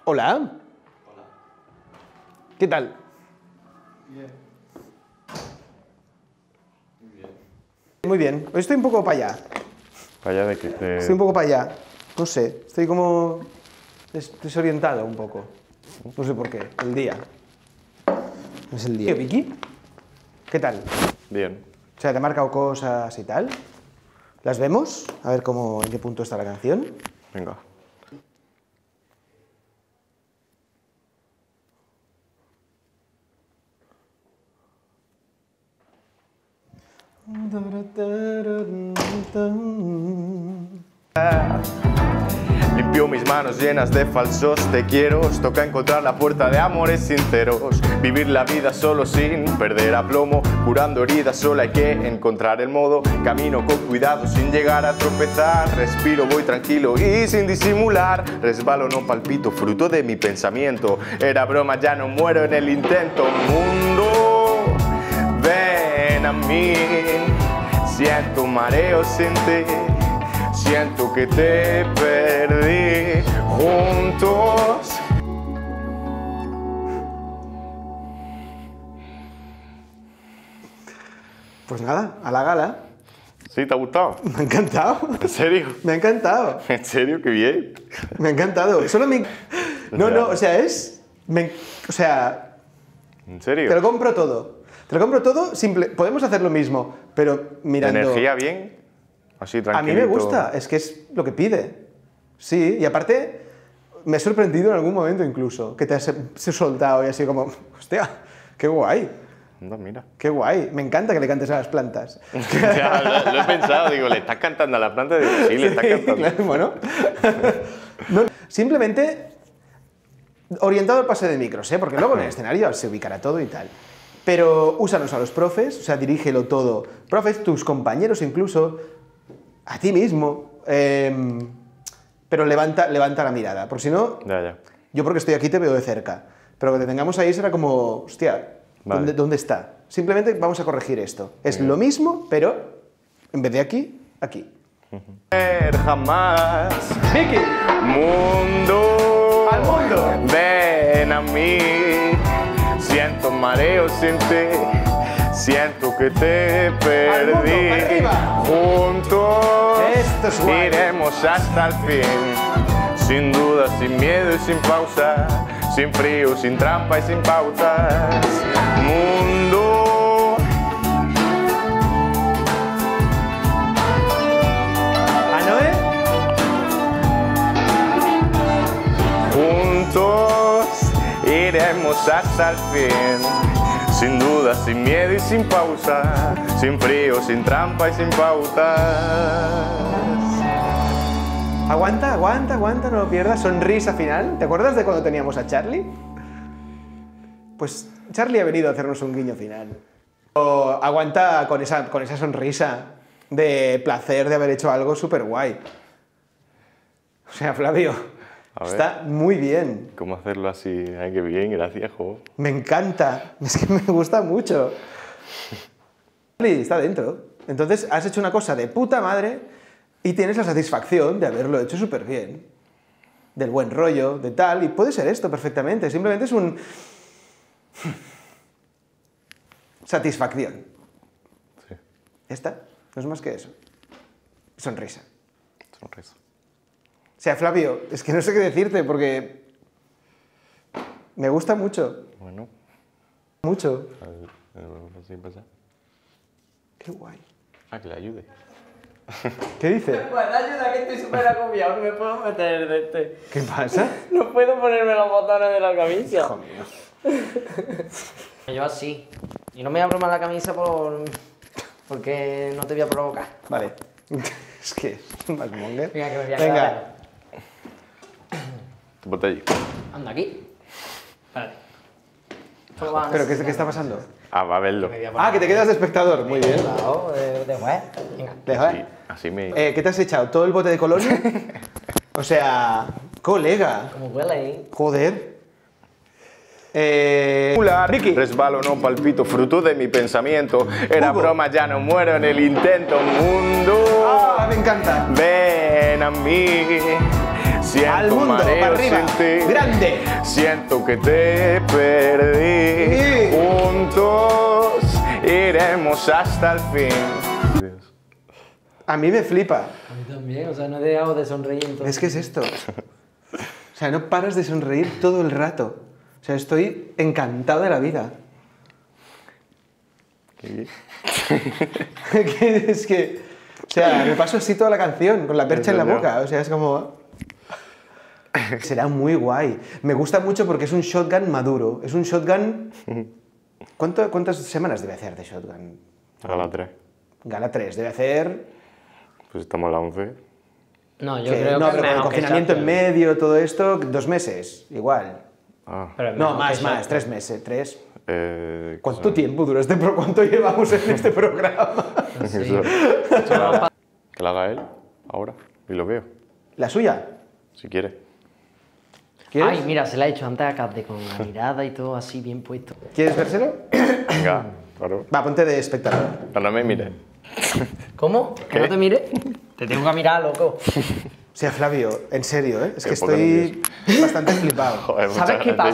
Hola. Hola. ¿Qué tal? Bien. Muy bien. Muy bien. Hoy estoy un poco para allá. ¿Para allá de qué? Estoy un poco para allá. No sé. Estoy como desorientado un poco. No sé por qué. El día. No es el día. Vicky, ¿qué tal? Bien. O sea, ¿te ha marcado cosas y tal? ¿Las vemos? A ver cómo, en qué punto está la canción. Venga. Limpio mis manos llenas de falsos te quiero. Toca encontrar la puerta de amores sinceros. Vivir la vida solo sin perder aplomo. Curando heridas solo hay que encontrar el modo. Camino con cuidado sin llegar a tropezar. Respiro, voy tranquilo y sin disimular. Resbalo, no palpito, fruto de mi pensamiento. Era broma, ya no muero en el intento. Mundo, ven a mí. Siento un mareo sin ti. Siento que te perdí juntos. Pues nada, a la gala. ¿Sí? ¿Te ha gustado? Me ha encantado. ¿En serio? Me ha encantado. ¿En serio? ¡Qué bien! Me ha encantado. Solo me... No, o sea, es... O sea... ¿En serio? Te lo compro todo. Te lo compro todo, simple. Podemos hacer lo mismo, pero mirando... ¿Energía bien? Así tranquilito. A mí me gusta, es que es lo que pide. Sí, y aparte me he sorprendido en algún momento incluso, que te has soltado y así como, hostia, qué guay. No, mira. Qué guay, me encanta que le cantes a las plantas. Ya, lo he pensado, digo, ¿le estás cantando a la planta? Digo, sí, le estás cantando. Claro, bueno. No, simplemente orientado al pase de micros, ¿eh? Porque luego en el escenario se ubicará todo y tal. Pero úsanos a los profes, o sea, dirígelo todo. Profes, tus compañeros incluso, a ti mismo, pero levanta la mirada, porque si no, Ya. yo porque estoy aquí te veo de cerca, pero que te tengamos ahí será como, hostia, Vale. ¿dónde está? Simplemente vamos a corregir esto. Es lo mismo, pero en vez de aquí, aquí. Jamás. Vicky, Mundo. al mundo. Ven a mí. Siento mareo sin ti. Siento que te perdí. arriba. Juntos Esto es guay. iremos hasta el fin. Sin duda, sin miedo y sin pausa. Sin frío, sin trampa y sin pautas. Mundo. Juntos iremos hasta el fin. Sin duda, sin miedo y sin pausa. Sin frío, sin trampa y sin pautas. Aguanta, no lo pierdas. Sonrisa final. ¿Te acuerdas de cuando teníamos a Charlie? Pues Charlie ha venido a hacernos un guiño final. Aguanta con esa sonrisa de placer de haber hecho algo súper guay. O sea, Flavio, está muy bien. ¿Cómo hacerlo así? Ay, qué bien, gracias, jo. Me encanta. Es que me gusta mucho. Charlie está dentro. Entonces has hecho una cosa de puta madre y tienes la satisfacción de haberlo hecho súper bien. Del buen rollo, de tal. Y puede ser esto perfectamente. Simplemente es un... satisfacción. Sí, ¿Ya está? No es más que eso. Sonrisa. sonrisa. O sea, Flavio, es que no sé qué decirte porque me gusta mucho. Bueno, Mucho. así pasa. Qué guay. Ah, que le ayude. ¿Qué dice? Bueno, ayuda que estoy súper agobiado, no me puedo meter de este. ¿Qué pasa? No puedo ponerme los botones de la camisa. Hijo mío. Yo así. Y no me abro más la camisa porque no te voy a provocar. Vale. Es que es un malmonger. Venga, que me voy a Venga. quedar. Ponte allí. Anda aquí. Espérate. ¿Pero qué está pasando? Ah, va a verlo. Ah, que te quedas de espectador. Muy bien. Claro, de juez. Venga. Deja. Sí, así me... ¿Qué te has echado? ¿Todo el bote de colonia? O sea, colega. Como huele, ¿eh? Joder. Vicky. Resbalo, no palpito, fruto de mi pensamiento. Era Hugo. broma, ya no muero en el intento. Mundo, Ah, me encanta. ven a mí. Siento Al mundo, mareo para arriba. sin ti. Grande. Siento que te perdí. Sí. Juntos iremos hasta el fin. A mí me flipa. A mí también, o sea, no he dejado de sonreír en todo. Es que es esto. O sea, no paras de sonreír todo el rato. O sea, estoy encantado de la vida. ¿Qué? Es que, o sea, me paso así toda la canción, con la percha en la Ya. boca. O sea, es como... Será muy guay. Me gusta mucho porque es un shotgun maduro. Es un shotgun... ¿Cuántas semanas debe hacer de shotgun? A la 3. Gala 3. Debe hacer... Pues estamos a la 11. No, yo que- creo no, que pero con el mejor que confinamiento en Champions. medio, todo esto, 2 meses, igual. Ah. Pero es No, mejor que más, Champions. 3 meses, 3. ¿Cuánto son- tiempo duró cuánto llevamos en este programa? Eso. Que la haga él ahora y lo veo, ¿La suya? si quiere. ¿Quieres? Ay, mira, se la ha hecho antes a Cate con la mirada y todo así bien puesto. ¿Quieres vérselo? Venga, claro. Va, ponte de espectador. No me mire. ¿Cómo? ¿Que no te mire? Te tengo que mirar, loco. O sea, Flavio, en serio, ¿eh? Es que Un poco estoy bastante flipado. Joder, muchas ¿Sabes qué gracias. pasa?